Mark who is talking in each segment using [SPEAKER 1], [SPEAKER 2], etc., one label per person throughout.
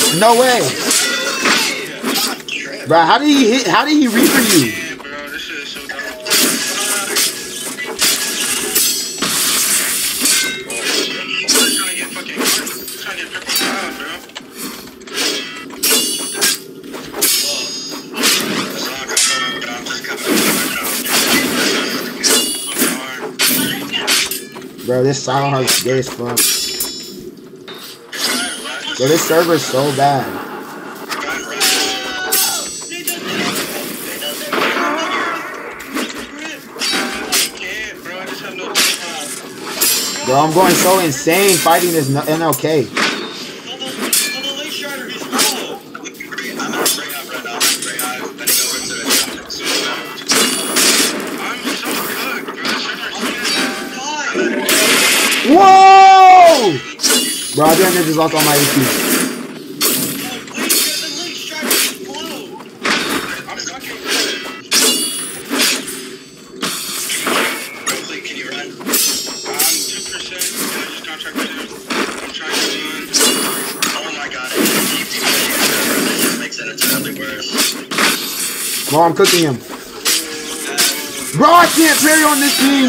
[SPEAKER 1] No way. Bro, how did he hit? How did he reaper you?
[SPEAKER 2] Yeah, bro, this shit is so dumb. I'm trying to get fucking trying to get triple down, bro.
[SPEAKER 1] Bro, this Silent Heart's gay as fuck. Yo, this server's so bad. Bro, I'm going so insane fighting this NLK. Whoa! Bro, I think I just lost all my AP.
[SPEAKER 2] Can you run? 2%. I just contracted him. I'm trying to run. Oh my god, I keep this just makes it entirely worse.
[SPEAKER 1] Bro, I'm cooking him. Bro, I can't parry on this team.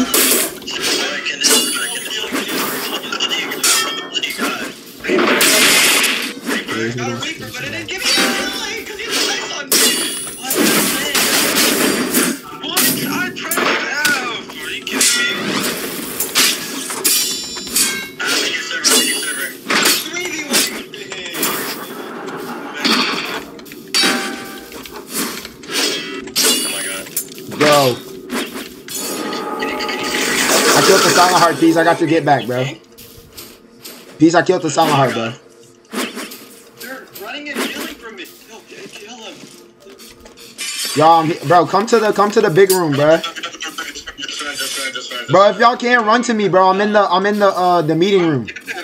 [SPEAKER 2] Got a Reaper, but it didn't give me a delay because he was nice on me. What? I pressed F. Are you kidding me? Make your server. 3v1. Oh my god.
[SPEAKER 1] Bro. I killed the Silent Heart, Peace. I got your get back, bro. Peace, I killed the Silent Heart, bro. Y'all, bro, come to the big room, bro. Bro, if y'all can't run to me, bro, I'm in the meeting room.